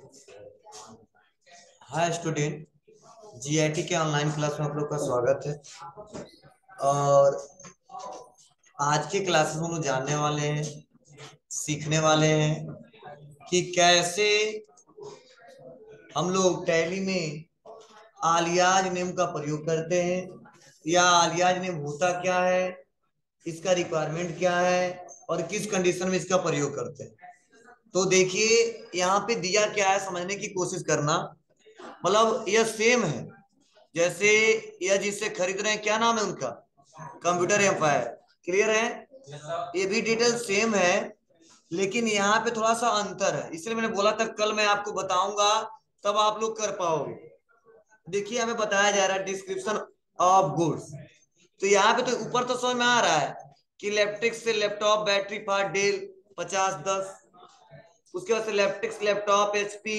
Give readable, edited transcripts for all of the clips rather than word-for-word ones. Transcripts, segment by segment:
हाय student, GIT के online class में आप लोग का स्वागत है। और आज के क्लास में हम लोग जानने वाले हैं, सीखने वाले हैं कि कैसे हम लोग टैली में आलियाज नेम का प्रयोग करते हैं, या आलियाज नेम होता क्या है, इसका रिक्वायरमेंट क्या है और किस कंडीशन में इसका प्रयोग करते हैं। तो देखिए, यहाँ पे दिया क्या है समझने की कोशिश करना। मतलब यह सेम है, जैसे यह जिससे खरीद रहे हैं, क्या नाम है उनका, कंप्यूटर एम्पायर। क्लियर है? ये भी डिटेल सेम है, लेकिन यहाँ पे थोड़ा सा अंतर है, इसलिए मैंने बोला था कल मैं आपको बताऊंगा, तब आप लोग कर पाओगे। देखिए, हमें बताया जा रहा है डिस्क्रिप्शन ऑफ गुड्स। तो यहाँ पे तो ऊपर तो समझ में आ रहा है कि लैपटॉप से लैपटॉप बैटरी पार्ट डेल 5010, उसके बाद से लैपटॉप लैपटॉप एचपी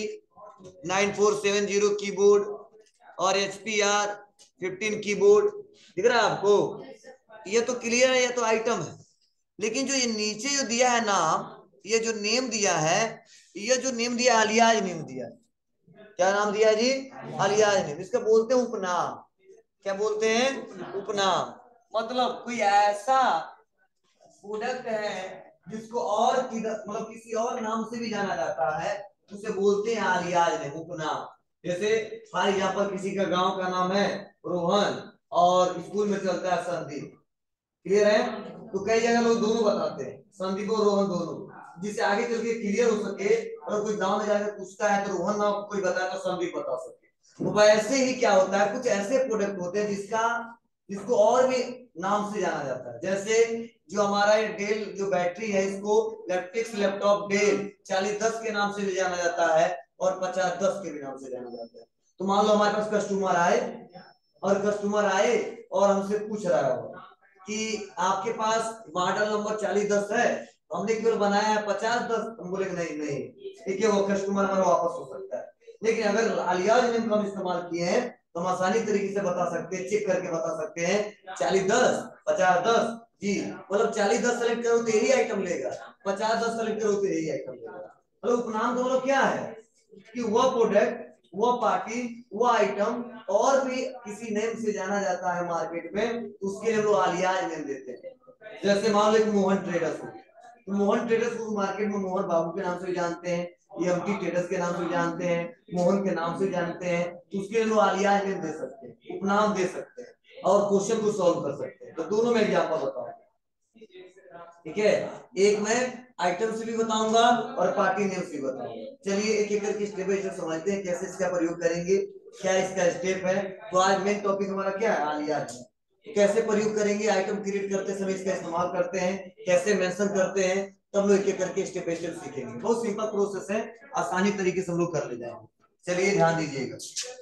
9470 कीबोर्ड और HP R15 कीबोर्ड। दिख रहा है आपको? ये तो क्लियर है, ये तो आइटम है। लेकिन जो ये नीचे जो दिया है नाम, ये जो नेम दिया है, ये जो नेम दिया अलियाज नेम दिया है। क्या नाम दिया जी? अलियाज नेम। इसका बोलते हैं उपनाम। क्या बोलते हैं? उपनाम। मतलब कोई ऐसा प्रोडक्ट है जिसको और मतलब किसी और नाम से भी जाना जाता है, उसे बोलते हैं अलियाज नेम, उपनाम। जैसे फॉर एग्जाम्पल किसी का गांव का नाम है रोहन और स्कूल में चलता है संदीप। क्लियर है? तो कई जगह लोग दोनों बताते हैं, संदीप और रोहन दोनों, जिससे आगे चल के क्लियर हो सके। अगर कोई गांव में जाकर पूछता है तो रोहन नाम कोई बताया तो संदीप बता सके। तो वैसे ही क्या होता है, कुछ ऐसे प्रोडक्ट होते हैं जिसको और भी नाम से जाना जाता है। जैसे जो हमारा ये डेल जो बैटरी है, इसको लैपटॉप लैपटॉप डेल 4010 के नाम से भी जाना जाता है और 5010 के भी नाम से जाना जाता है। तो मान लो हमारे पास कस्टमर आए और हमसे पूछ रहा हो कि आपके पास मॉडल नंबर 4010 है, हमने केवल बनाया है 5010। हम बोले नहीं नहीं, ठीक है, वो कस्टमर हमारा वापस हो सकता है। लेकिन अगर अलियाज नेम का हम इस्तेमाल किए हैं तो हम आसानी तरीके से बता सकते हैं, चेक करके बता सकते हैं 4010 5010 जी। मतलब 4010 सेलेक्ट करो तो यही आइटम लेगा, 5010 सेलेक्ट करो तो यही आइटम लेगा। मतलब उपनाम का मतलब क्या है कि वह प्रोडक्ट, वह पार्टी, वह आइटम और भी किसी नेम से जाना जाता है मार्केट में, उसके लिए लोग आलियाज नेम देते हैं। जैसे मान लो एक मोहन ट्रेडर्स हो, तो मोहन ट्रेडर्स को मार्केट में मोहन बाबू के नाम से भी जानते हैं, एमटी ट्रेडर्स के नाम से भी जानते हैं, मोहन के नाम से भी जानते हैं। तो उसके लिए लोग आलियाज नेम दे सकते हैं, उपनाम दे सकते हैं और क्वेश्चन को सॉल्व कर सकते हैं। तो दोनों में एग्जाम्पल बताऊंगा, ठीक है? एक मैं आइटम से भी बताऊंगा और पार्टी नेम से भी बताऊंगा। चलिए एक एक करके स्टेप बाय स्टेप समझते हैं कैसे इसका प्रयोग करेंगे, क्या इसका स्टेप है। तो आज मेन टॉपिक हमारा क्या है? आलियाज। कैसे प्रयोग करेंगे, आइटम क्रिएट करते समय इसका इस्तेमाल करते हैं, कैसे मेंशन करते हैं, तब लोग एक एक करके स्टेप बाय स्टेप सीखेंगे। बहुत सिंपल प्रोसेस है, आसानी तरीके से हम लोग कर ले जाएंगे। चलिए ध्यान दीजिएगा।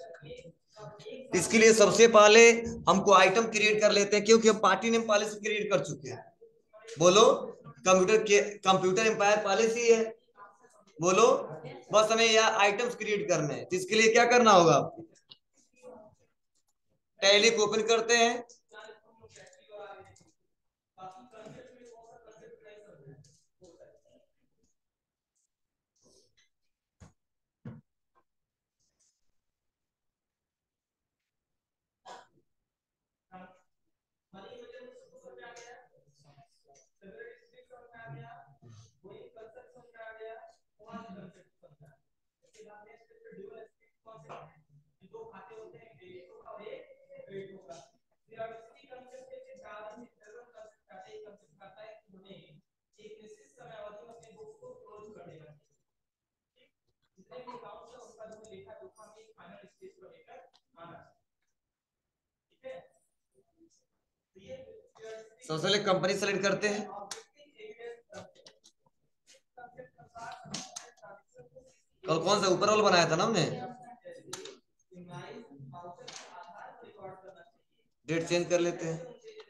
इसके लिए सबसे पहले हमको आइटम क्रिएट कर लेते हैं, क्योंकि हम पार्टी नेम पहले से क्रिएट कर चुके हैं। बोलो, कंप्यूटर एम्पायर पॉलिसी है। बोलो, बस हमें यह आइटम्स क्रिएट करने हैं। तो इसके लिए क्या करना होगा आपको? टैली को ओपन करते हैं। सबसे पहले कंपनी सेलेक्ट करते हैं। कल कौन सा ऊपर वाला बनाया था ना हमने? डेट चेंज कर लेते हैं।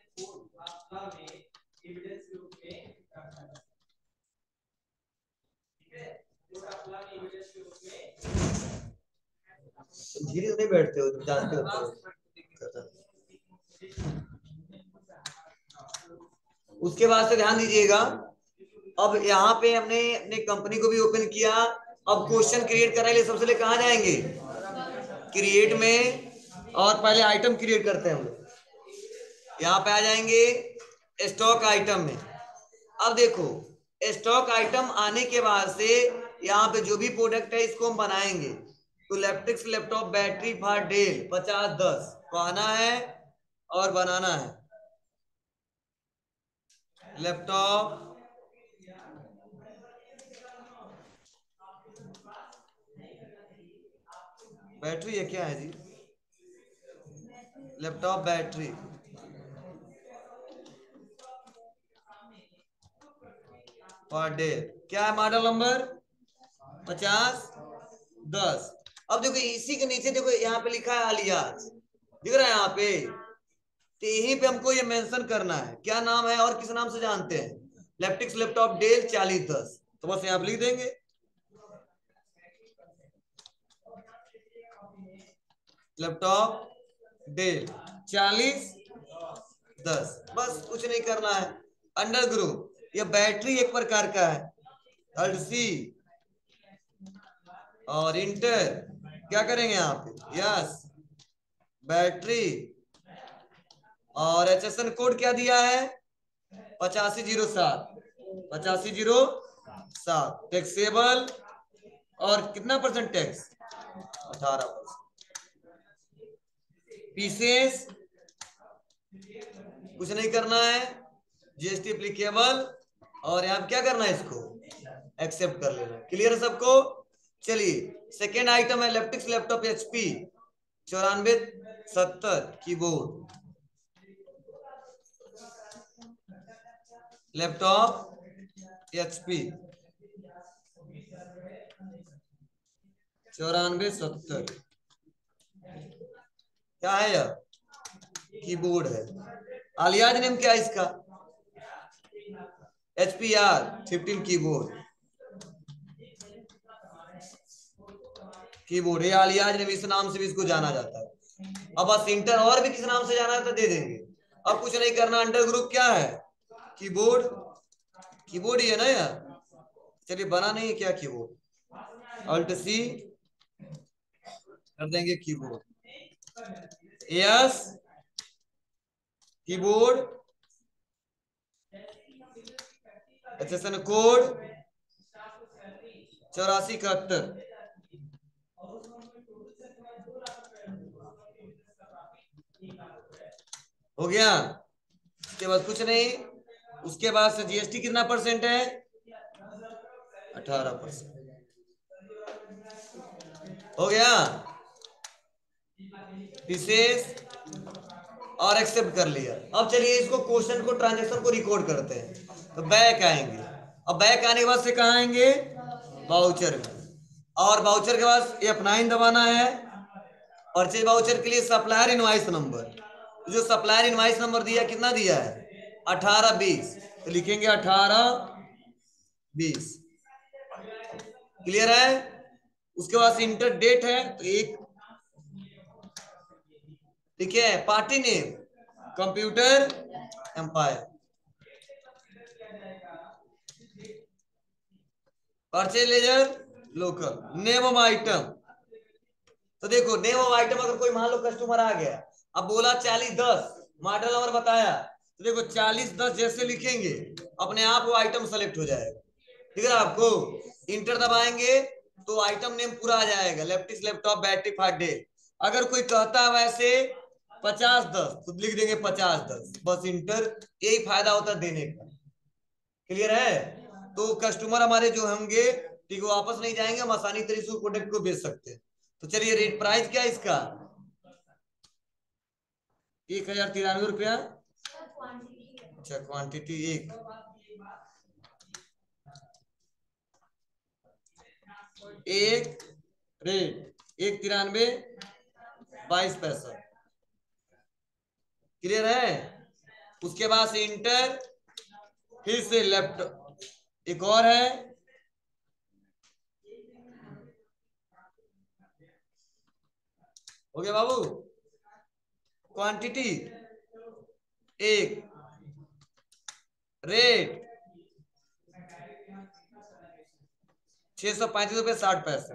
धीरे नहीं बैठते हो, तुम जानते हो। उसके बाद से ध्यान दीजिएगा, अब यहाँ पे हमने अपने कंपनी को भी ओपन किया अब क्वेश्चन क्रिएट करने के लिए सबसे पहले कहाँ जाएंगे, क्रिएट में, और पहले आइटम क्रिएट करते हैं हम लोग। यहाँ पे आ जाएंगे स्टॉक आइटम में। अब देखो स्टॉक आइटम आने के बाद से यहाँ पे जो भी प्रोडक्ट है इसको हम बनाएंगे। तो laptop laptop battery for Dell 50-10 को आना है और बनाना है। लैपटॉप बैटरी है क्या है जी, लैपटॉप बैटरी फॉर डेल, क्या है मॉडल नंबर 50-10। अब देखो इसी के नीचे देखो यहाँ पे लिखा है अलियास, दिख रहा है यहाँ पे, तो यहीं पे हमको ये मेंशन करना है क्या नाम है और किस नाम से जानते हैं, लैपटिक्स लैपटॉप डेल 4010। तो बस यहाँ पे लिख देंगे लैपटॉप डेल 4010, बस कुछ नहीं करना है। अंडर ग्रुप ये बैटरी एक प्रकार का है, अल्ट सी और इंटर क्या करेंगे यहाँ पे, यस बैटरी, और एचएसएन कोड क्या दिया है 8507, 8507 टैक्सेबल, और कितना परसेंट टैक्स 18%। पीसेस कुछ नहीं करना है, जीएसटी एप्लीकेबल, और यहाँ क्या करना है इसको एक्सेप्ट कर लेना। क्लियर है सबको। चलिए सेकेंड आइटम है Laptix laptop HP 9470 keyboard, laptop HP 9470, क्या है यह कीबोर्ड है। आलियाज नेम क्या है इसका, HPR 15 कीबोर्ड, कीबोर्ड ये आलियाज नेम इस नाम से भी इसको जाना जाता है। अब बस इंटर और भी किस नाम से जाना है तो दे देंगे। अब कुछ नहीं करना, अंडर ग्रुप क्या है कीबोर्ड, कीबोर्ड ही है ना यार, चलिए बना नहीं है क्या कीबोर्ड, अल्ट सी कर देंगे keyboard, yes keyboard, HSN code 8471, हो गया। उसके बाद कुछ नहीं, उसके बाद से जीएसटी कितना परसेंट है 18%, हो गया। विशेष और एक्सेप्ट कर लिया। अब चलिए इसको क्वेश्चन को ट्रांजेक्शन को रिकॉर्ड करते हैं। तो बैक आएंगे, अब बैक आने के बाद से कहाँ आएंगे वाउचर में, और वाउचर के बाद F9 दबाना है। परचेज वाउचर के लिए सप्लायर इनवाइस नंबर, जो सप्लायर इनवाइस नंबर दिया कितना दिया है 1820, तो लिखेंगे 1820। क्लियर है। उसके बाद इंटर डेट है तो एक, ठीक है, party name computer empire, purchase ledger local, name of item. तो देखो नेम ऑफ आइटम अगर कोई मान लो कस्टमर आ गया, अब बोला 4010 मॉडल नंबर बताया, तो देखो 4010 जैसे लिखेंगे अपने आप वो आइटम सेलेक्ट हो जाएगा, ठीक है आपको। इंटर दबाएंगे तो आइटम नेम पूरा आ जाएगा, Laptix laptop battery for Dell. अगर कोई कहता है वैसे 5010 तो लिख देंगे 5010, बस इंटर, यही फायदा होता है देने का। क्लियर है। तो कस्टमर हमारे जो होंगे ठीक है वापस नहीं जाएंगे, हम आसानी तरीके से प्रोडक्ट को बेच सकते हैं। तो चलिए रेट प्राइस क्या है इसका 1093 रुपया, अच्छा क्वांटिटी एक रेट 193 22 पैसा। क्लियर है। उसके बाद से इंटर, फिर से लैपटॉप एक और है, हो गया बाबू, क्वांटिटी एक, रेट 635 रुपये 60 पैसे,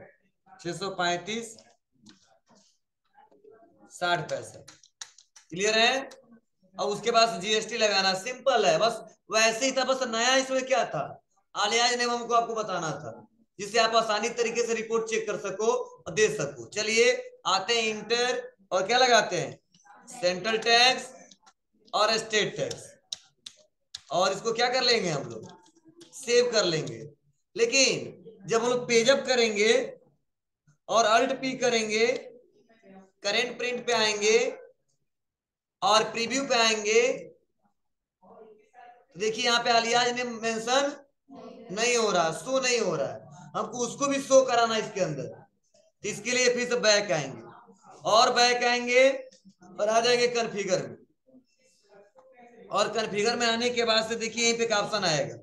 635 60 पैसे। क्लियर है? अब उसके बाद जीएसटी लगाना, सिंपल है, बस वैसे ही था, बस नया इसमें क्या था, आलियाज नेम हमको आपको बताना था, जिससे आप आसानी तरीके से रिपोर्ट चेक कर सको और दे सको। चलिए आते हैं इंटर, और क्या लगाते हैं, सेंट्रल टैक्स और स्टेट टैक्स, और इसको क्या कर लेंगे हम लोग, सेव कर लेंगे। लेकिन जब हम लोग पेजअप करेंगे और अल्ट पी करेंगे, करेंट प्रिंट पे आएंगे और प्रीव्यू पे आएंगे, तो देखिए यहाँ पे अलियाज ने मेंशन नहीं हो रहा, शो नहीं हो रहा है, हमको उसको भी शो कराना इसके अंदर। तो इसके लिए फिर से बैक आएंगे, और बैक आएंगे और आ जाएंगे कॉन्फ़िगर में, और कॉन्फ़िगर में आने के बाद से देखिए यहीं पे एक ऑप्शन आएगा,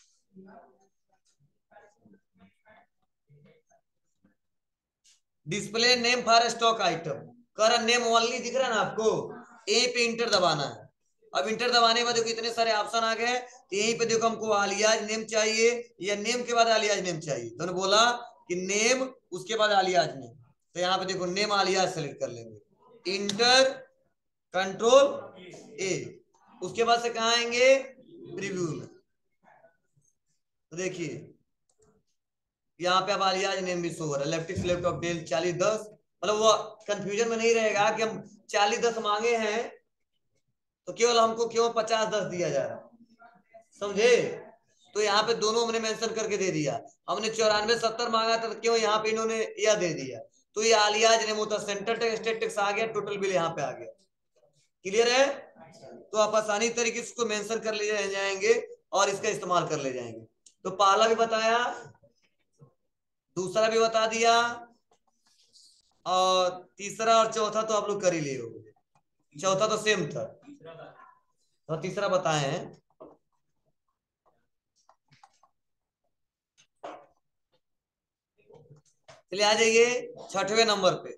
display name for stock item, current name only दिख रहा है ना आपको, यहीं पे इंटर दबाना है। अब इंटर दबाने के बाद देखो इतने सारे ऑप्शन आ गए, तो यहीं पे देखो हमको आलियाज नेम चाहिए या नेम के बाद आलियाज नेम चाहिए, तो बोला कि नेम उसके बाद आलियाज नेम, तो यहाँ पे देखो नेम आलियाज सेलेक्ट कर लेंगे, इंटर कंट्रोल ए, उसके बाद से कहाँ आएंगे, प्रीव्यू में। तो देखिए यहाँ पे अब आलियाज नेम भी शो हो रहा है, लेफ्ट लेफ्ट ऑफ डेल 4010, मतलब वो कंफ्यूजन में नहीं रहेगा कि हम 4010 मांगे हैं तो केवल हमको क्यों 5010 दिया जा रहा है, समझे? तो यहाँ पे दोनों हमने मेंशन करके दे दिया, हमने 9470 मांगा था तो क्यों यहाँ पे इन्होंने यह दे दिया, तो ये आलियाज नेम होता, सेंट्रल टैक्स स्टेट टैक्स आ गया, टोटल बिल यहाँ पे आ गया। क्लियर है? तो आप आसानी तरीके से इसको मेंशन कर ले जाएंगे और इसका इस्तेमाल कर ले जाएंगे। तो पहला भी बताया, दूसरा भी बता दिया, और तीसरा और चौथा तो आप लोग कर ही लिए हो, चौथा तो सेम था, तो तीसरा बताए हैं। चलिए आ जाइए 6वें नंबर पे।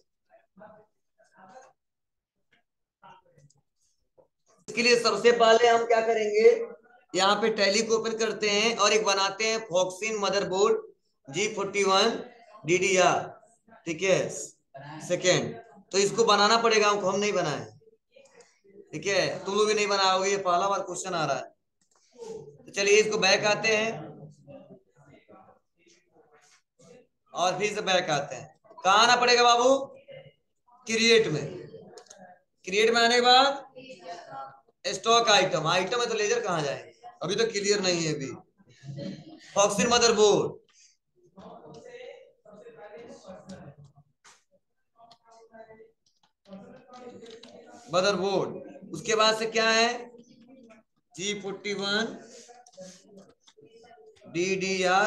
इसके लिए सबसे पहले हम क्या करेंगे, यहाँ पे टैली को ओपन करते हैं और एक बनाते हैं फॉक्सिन मदरबोर्ड G41 DDR, ठीक है, सेकेंड, तो इसको बनाना पड़ेगा हमको, हम नहीं बनाए, ठीक है, तुम लोग भी नहीं बनाओगे, ये पहला बार क्वेश्चन आ रहा है। तो चलिए इसको बैक आते हैं और फिर से बैक आते हैं, कहाँ आना पड़ेगा बाबू, क्रिएट में, क्रिएट में आने के बाद स्टॉक आइटम, आइटम है तो लेजर कहाँ जाए, अभी तो क्लियर नहीं है, अभी फॉक्सिन मदरबोर्ड, मदरबोर्ड, उसके बाद से क्या है, G41 DDR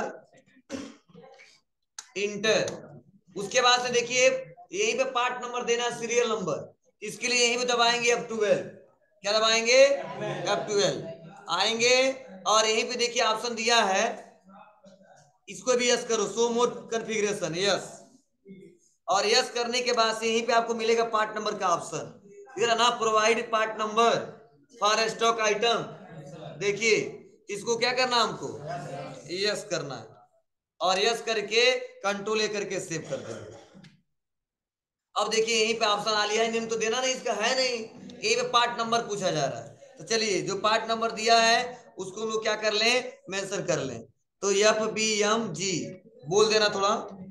इंटर, उसके बाद से देखिए यहीं पे पार्ट नंबर देना, सीरियल नंबर, इसके लिए यहीं पे दबाएंगे F12, क्या दबाएंगे, F12 आएंगे, और यहीं पे देखिए ऑप्शन दिया है, इसको भी यस करो, शो मोड कॉन्फ़िगरेशन, यस, और यस करने के बाद से यहीं पे आपको मिलेगा पार्ट नंबर का ऑप्शन, इधर ना, provide part number for stock item, देखिए इसको क्या करना हमको, यस करना है, और यस करके कंट्रोल ए करके सेव कर देंगे। अब देखिए यहीं पे ऑप्शन आ लिया है, नेम तो देना नहीं, इसका है नहीं, यहीं पे पार्ट नंबर पूछा जा रहा है, तो चलिए जो पार्ट नंबर दिया है उसको हम लोग क्या कर लें, मेंशन कर लें, तो FBMG बोल देना थोड़ा,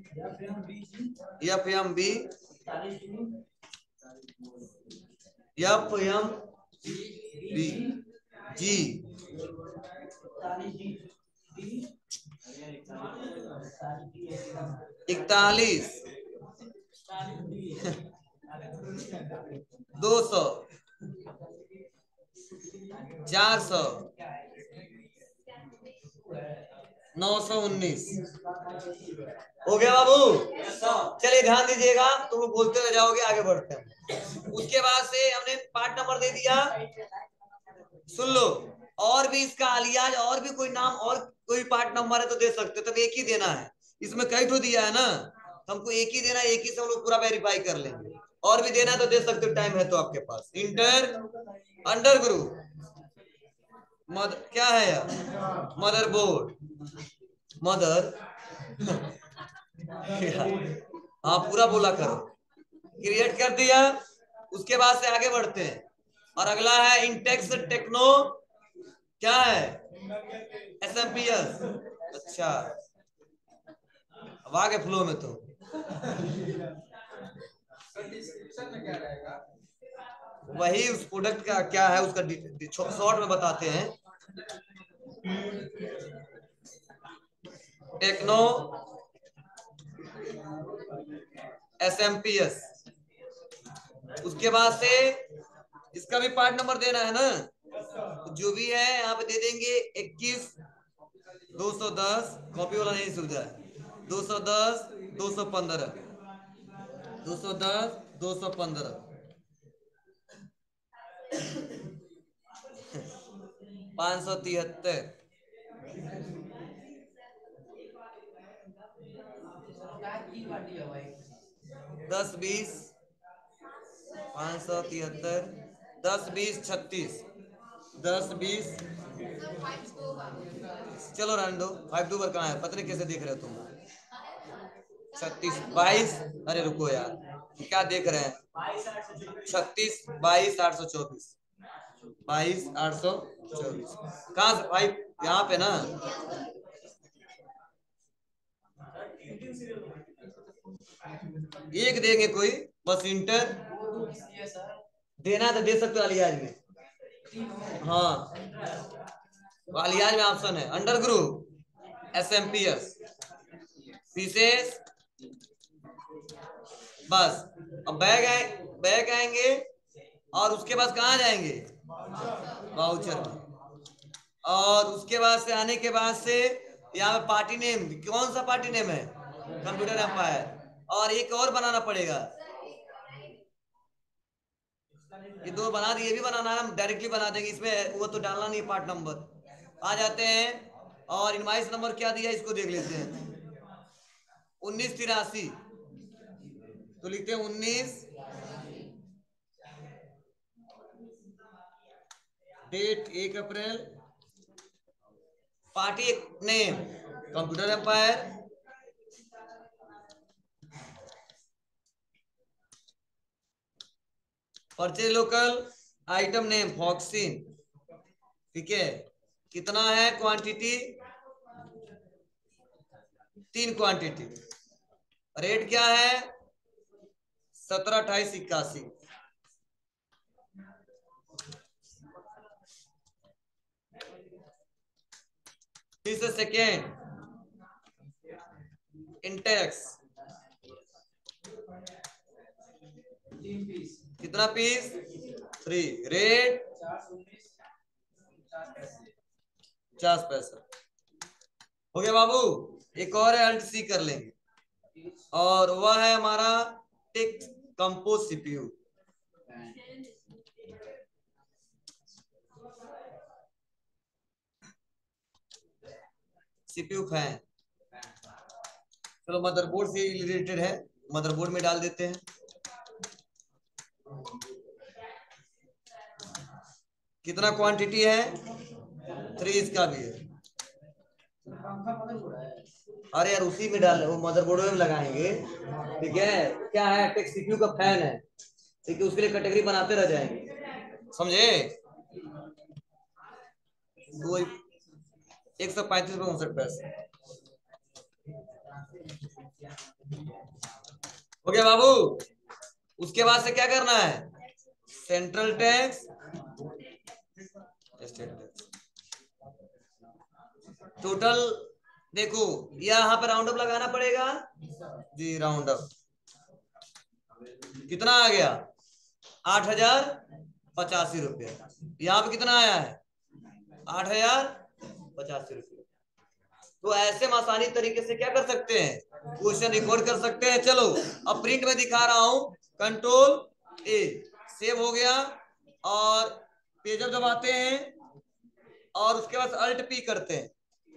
FMB जी 41 200 400 919 हो गया बाबू, चलिए ध्यान दीजिएगा, तुम लोग बोलते रह जाओगे, आगे बढ़ते हैं। उसके बाद से हमने पार्ट नंबर दे दिया, सुन लो, और भी इसका अलियाज और भी कोई नाम और कोई पार्ट नंबर है तो दे सकते हो, तब एक ही देना है, इसमें कई ठो दिया है ना, हमको एक ही देना है, एक ही से हम लोग पूरा वेरीफाई कर लेंगे, और भी देना है तो दे सकते हो, टाइम है तो आपके पास। इंटर अंडर ग्रुप क्या है यार, मदरबोर्ड, मदर। हाँ पूरा बोला करो। क्रिएट कर दिया, उसके बाद से आगे बढ़ते हैं। और अगला है इंटेक्स टेक्नो, क्या है, एसएमपीएस। अच्छा अब आगे फ्लो में तो वही उस प्रोडक्ट का क्या है उसका शॉर्ट में बताते हैं। टेक्नो एसएमपीएस, उसके बाद से इसका भी पार्ट नंबर देना है ना, जो भी है यहाँ पे दे देंगे 21 210, कॉपी वाला नहीं सुविधा है, 210 215 210 215 573 10 20 573 10 20 36 10 20 चलो रहने दो। 52 पर कहाँ है, पता नहीं कैसे देख रहे हो तुम। 36 22, अरे रुको यार क्या देख रहे हैं, 36 22 824, 22 824 कहाँ से भाई, यहाँ पे ना एक देंगे कोई, बस इंटर देना तो दे सकते हो अलियाज में। हाँ अलियाज में ऑप्शन है अंडर ग्रुप एसएमपीएस विशेष, बस। अब बैग आएंगे और उसके बाद कहाँ जाएंगे, वाउचर में। और उसके बाद से आने के बाद से यहाँ पे पार्टी नेम, कौन सा पार्टी नेम है, कंप्यूटर एम्पायर। और एक और बनाना पड़ेगा, ये दो बना दिए, ये भी बनाना है, हम डायरेक्टली बना देंगे, इसमें वो तो डालना नहीं पार्ट नंबर। आ जाते हैं और इनवाइस नंबर क्या दिया इसको देख लेते हैं, 1983, तो लिखते हैं 19, date 1 April, party name computer empire, purchase local, item name Foxin, ठीक है। कितना है क्वांटिटी, 3 क्वांटिटी। रेट क्या है, 17 28 81। सेकेंड इंटेक्स, कितना पीस, 3, रेट 50 पैसा। हो गया बाबू। एक और है, अल्ट सी कर लेंगे, और वह है हमारा text compose CPU. CPU fan, चलो मदरबोर्ड से रिलेटेड है, मदरबोर्ड में डाल देते हैं। कितना क्वांटिटी है, 3, इसका भी है। अरे यार उसी में डाल, वो मदरबोर्ड में लगाएंगे, ठीक है। क्या है, टेक्स्ट सीपीयू का फैन है, ठीक है, उसके लिए कैटेगरी बनाते रह जाएंगे, समझे। तो 135 रुपये 59 पैसे। हो गया बाबू। उसके बाद से क्या करना है, central tax, state tax, total देखो, यहाँ पर राउंड अप लगाना पड़ेगा जी, राउंड अप कितना आ गया, 8085 रुपये। यहाँ पे कितना आया है, 8085 रुपये। तो ऐसे हम आसानी तरीके से क्या कर सकते हैं, क्वेश्चन रिकॉर्ड कर सकते हैं। चलो अब प्रिंट में दिखा रहा हूं, कंट्रोल ए, सेव हो गया। और पेज अप दबाते हैं और उसके बाद अल्ट पी करते हैं,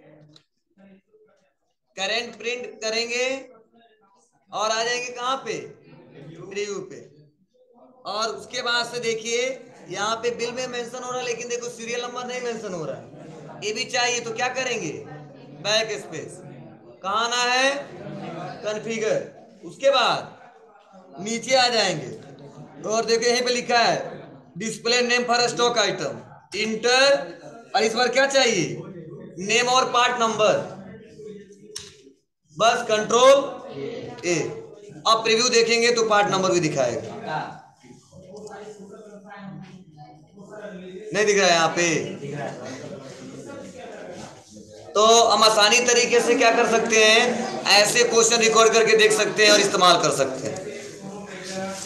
करेंट प्रिंट करेंगे और आ जाएंगे कहां पे, प्रीव्यू पे। और उसके बाद से देखिए यहाँ पे बिल में मेंशन हो रहा है, लेकिन देखो सीरियल नंबर नहीं मेंशन हो रहा है, ये भी चाहिए, तो क्या करेंगे, बैक स्पेस, कहाँ आना है, कॉन्फ़िगर। उसके बाद नीचे आ जाएंगे और देखो यहीं पे लिखा है display name for stock item, enter, और इस बार क्या चाहिए, नेम और पार्ट नंबर, बस कंट्रोल ए। अब प्रीव्यू देखेंगे तो पार्ट नंबर भी दिखाएगा, नहीं दिख रहा है यहाँ पे। तो हम आसानी तरीके से क्या कर सकते हैं, ऐसे क्वेश्चन रिकॉर्ड करके देख सकते हैं और इस्तेमाल कर सकते हैं।